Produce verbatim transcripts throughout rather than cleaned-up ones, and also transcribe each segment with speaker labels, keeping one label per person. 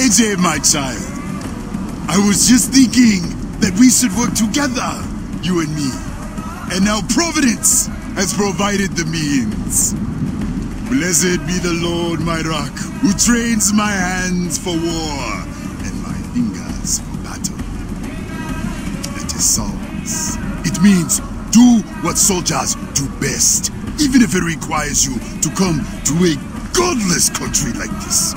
Speaker 1: A J, my child, I was just thinking that we should work together, you and me. And now Providence has provided the means. Blessed be the Lord, my rock, who trains my hands for war and my fingers for battle. That is Psalms. It means do what soldiers do best, even if it requires you to come to a godless country like this.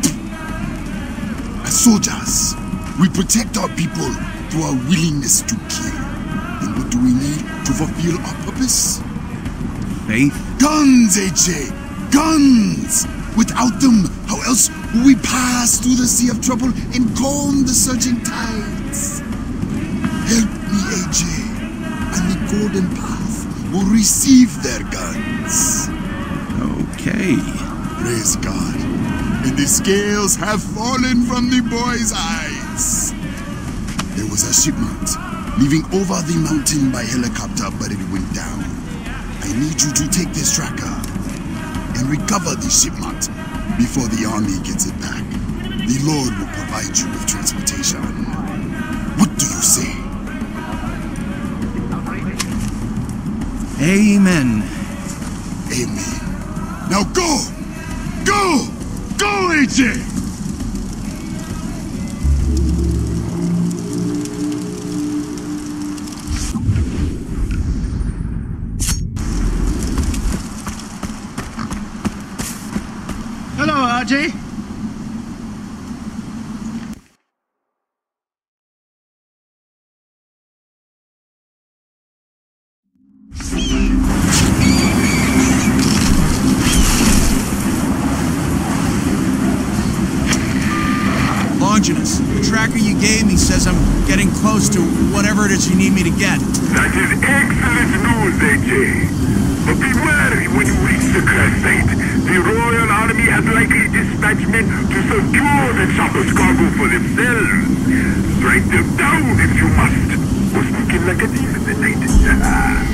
Speaker 1: As soldiers, we protect our people through our willingness to kill. And what do we need to fulfill our purpose?
Speaker 2: Faith?
Speaker 1: Guns, A J! Guns! Without them, how else will we pass through the sea of trouble and calm the surging tides? Help me, A J, and the Golden Path will receive their guns.
Speaker 2: Okay.
Speaker 1: Praise God. And the scales have fallen from the boy's eyes. There was a shipment leaving over the mountain by helicopter, but it went down. I need you to take this tracker and recover the shipment before the army gets it back. The Lord will provide you with transportation. What do you say?
Speaker 2: Amen.
Speaker 1: Amen. Now go! Go! Go, A J!
Speaker 3: Hello, R J.
Speaker 2: Longinus, the tracker you gave me says I'm getting close to whatever it is you need me to get.
Speaker 4: That is excellent news, A J. But be wary when you reach the Crescent. The Royal Army has likely dispatched men to secure the chopper's cargo for themselves. Strike them down if you must. Or speaking like a thief in the night.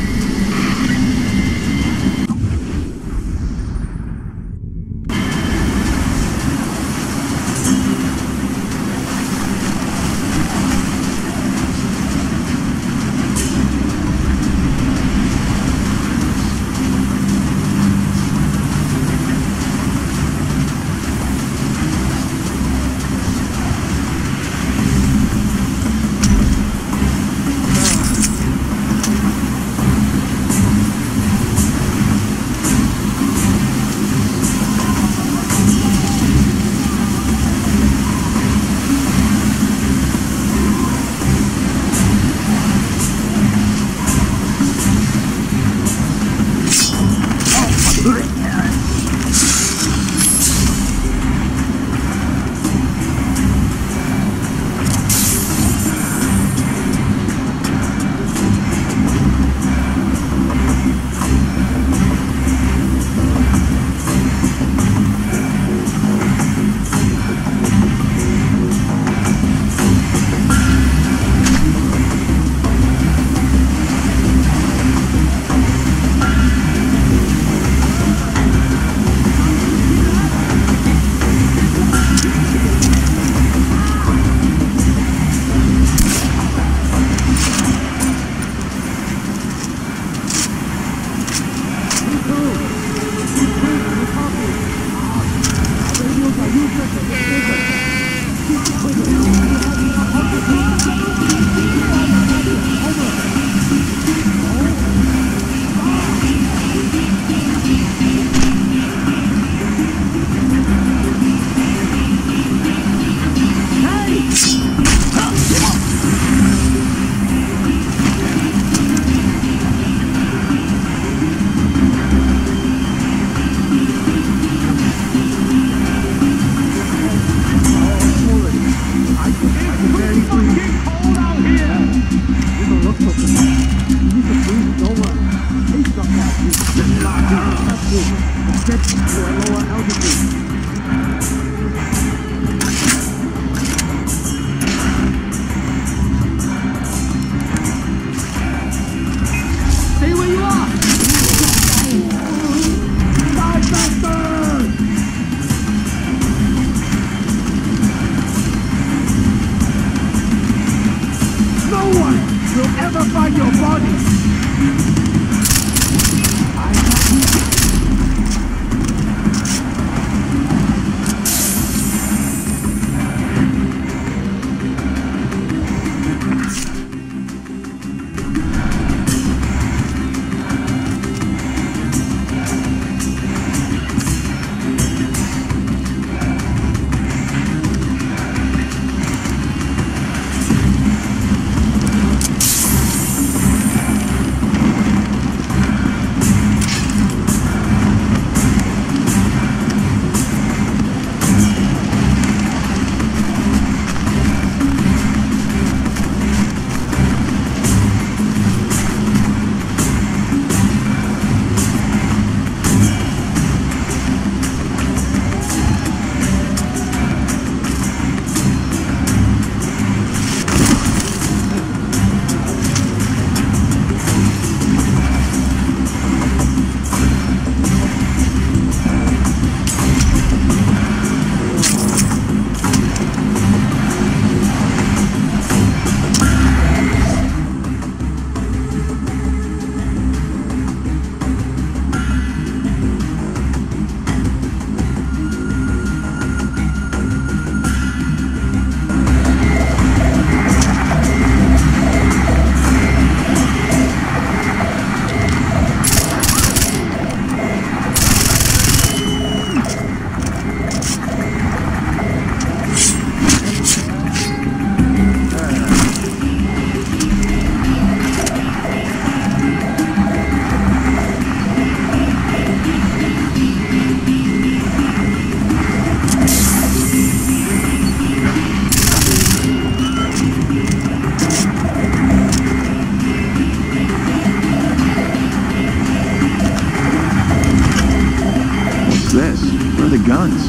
Speaker 2: are the guns?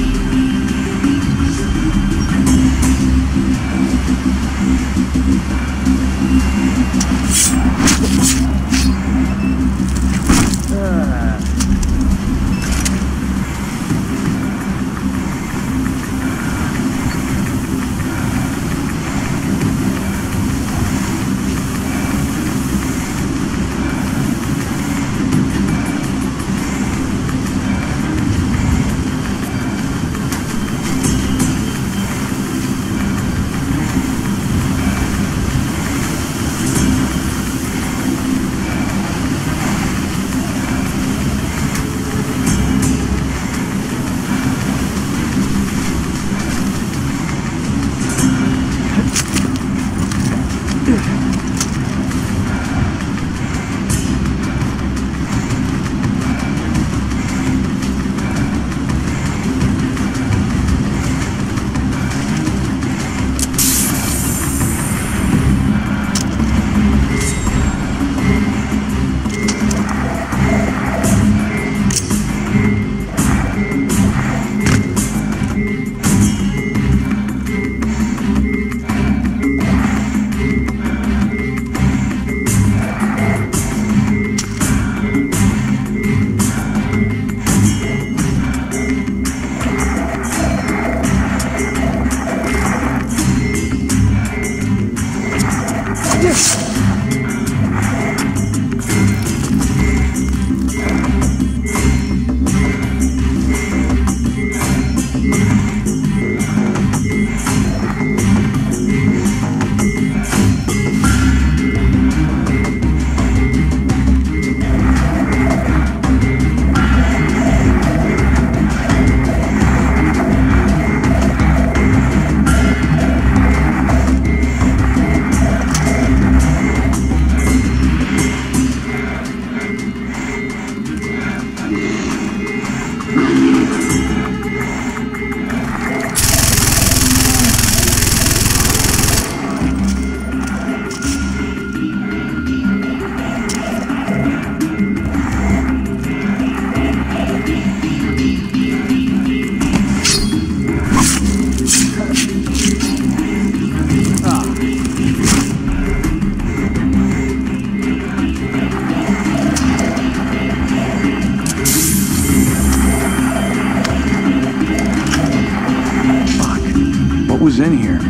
Speaker 2: In here.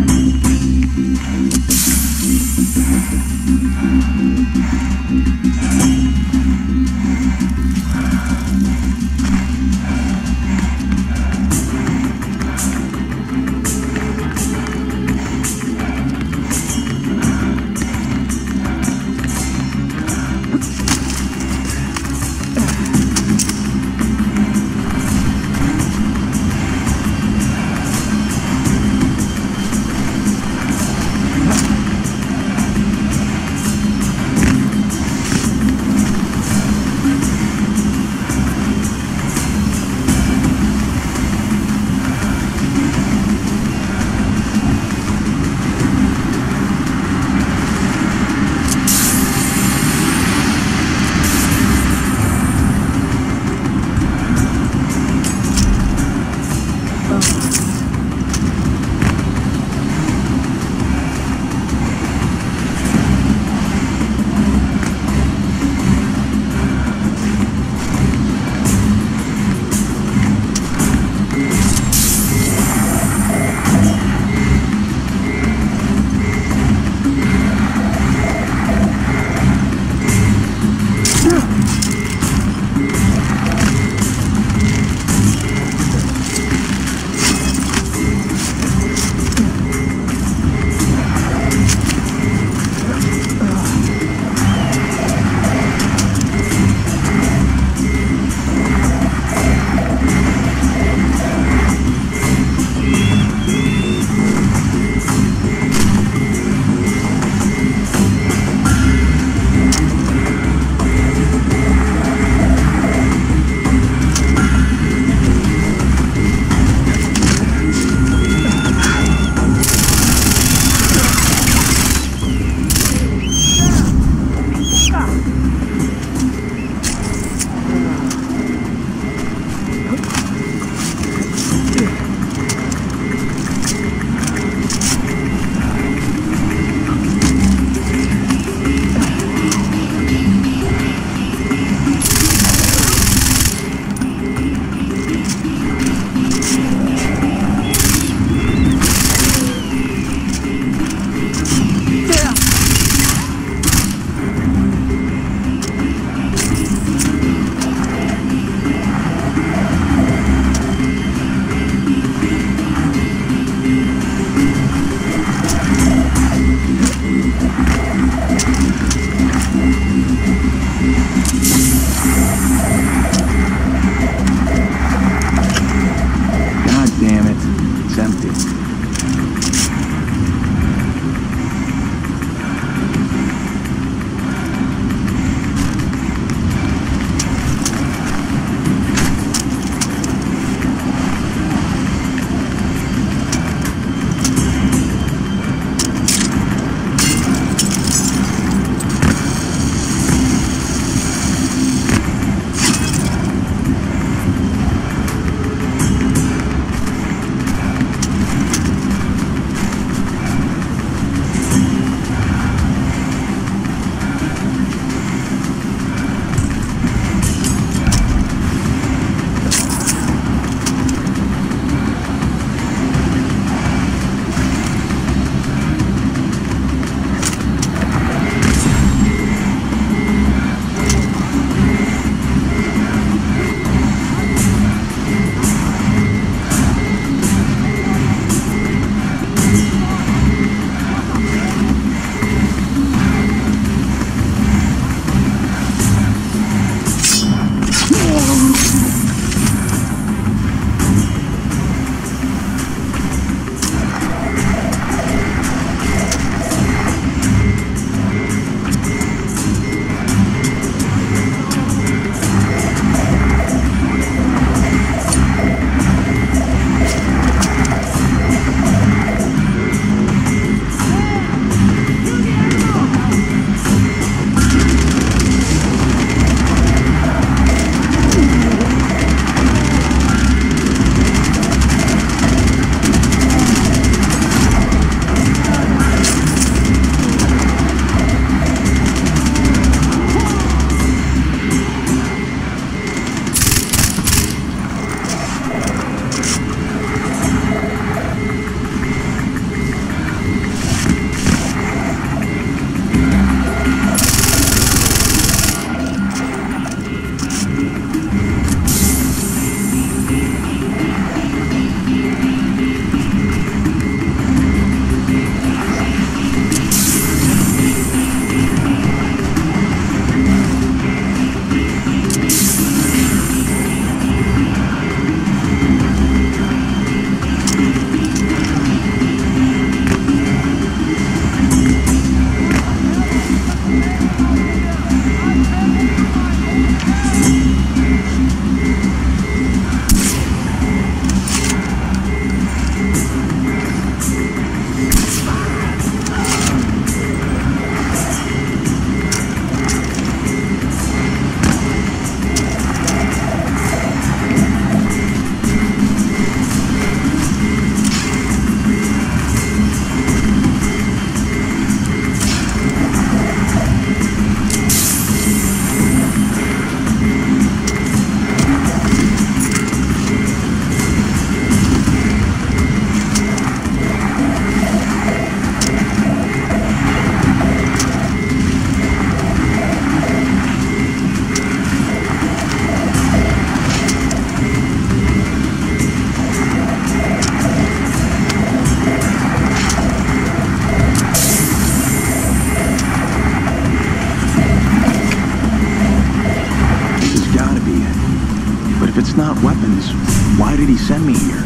Speaker 5: But if it's not weapons, why did he send me here?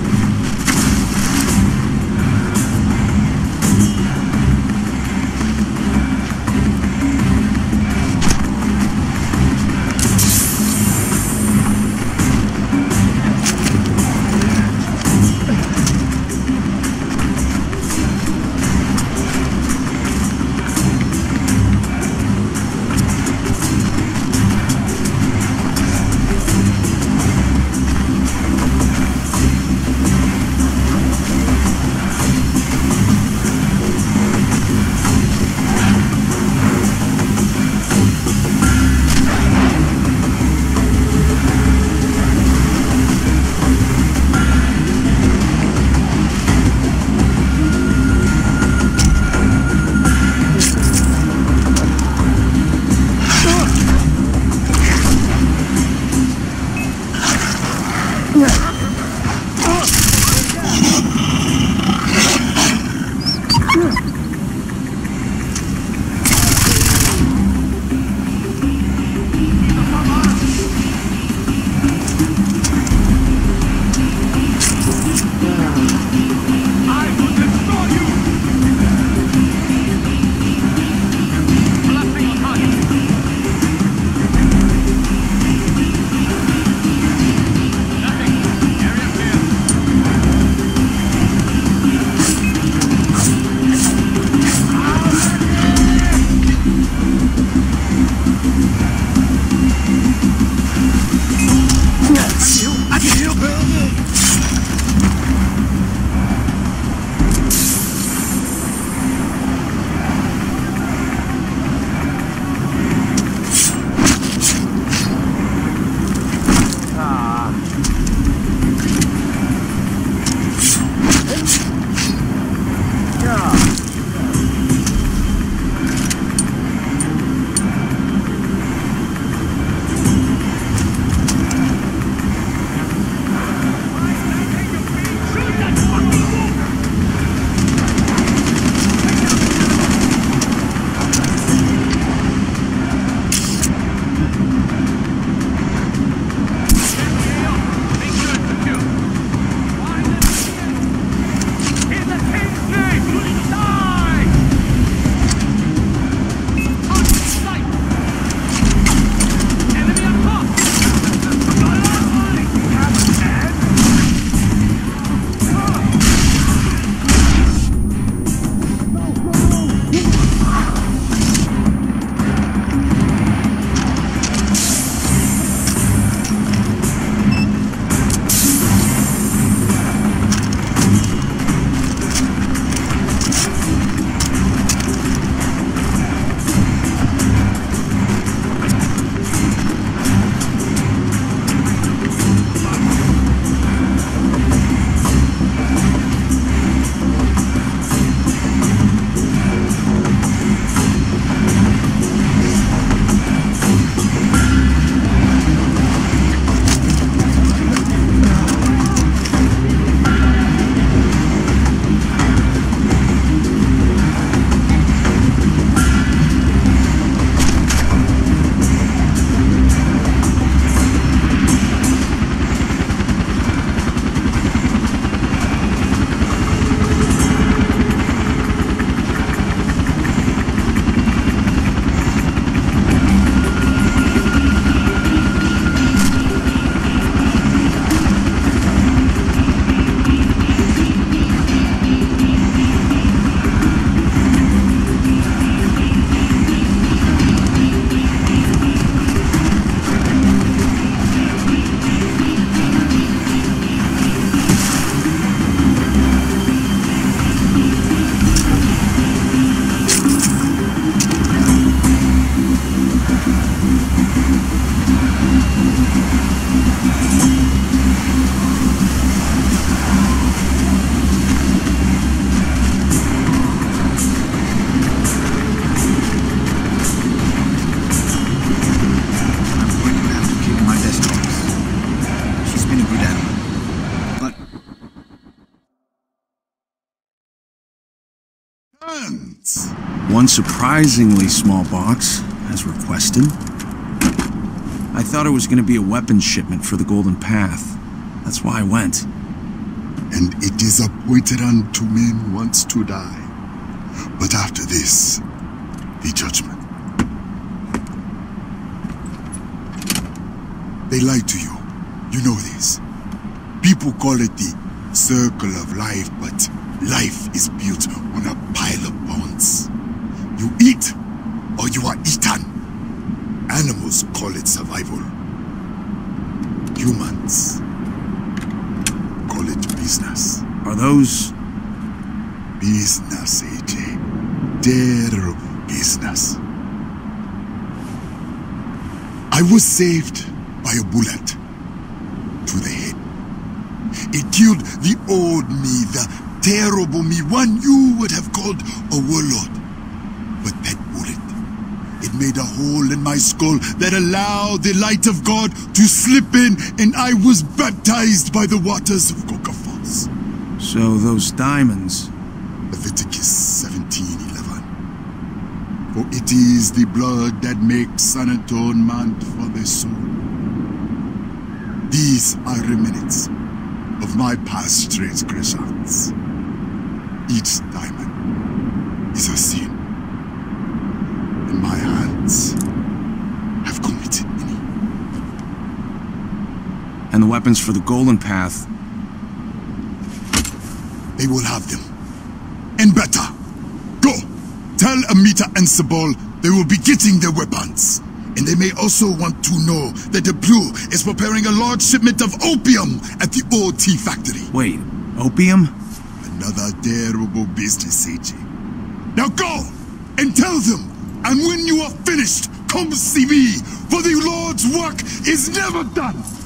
Speaker 2: One surprisingly small box, as requested. I thought it was going to be a weapons shipment for the Golden Path. That's why I went.
Speaker 1: And it is appointed unto men once to die. But after this, the judgment. They lied to you. You know this. People call it the circle of life, but life is built on a pile of bones. You eat, or you are eaten. Animals call it survival. Humans call it business.
Speaker 2: Are those...
Speaker 1: Business, A J. Terrible business. I was saved by a bullet to the head. It killed the old me, the terrible me, one you would have called a warlord. But that bullet, it made a hole in my skull that allowed the light of God to slip in, and I was baptized by the waters of Coca Falls.
Speaker 2: So those diamonds...
Speaker 1: Leviticus seventeen eleven. For it is the blood that makes an atonement for the soul. These are remnants of my past transgressions. Each diamond is a sin, and my hands have committed many.
Speaker 2: And the weapons for the Golden Path...
Speaker 1: They will have them. And better. Go! Tell Amita and Sabal they will be getting their weapons. And they may also want to know that the Blue is preparing a large shipment of opium at the old tea factory.
Speaker 2: Wait, opium?
Speaker 1: Another terrible business, A J. Now go and tell them, and when you are finished, come see me, for the Lord's work is never done.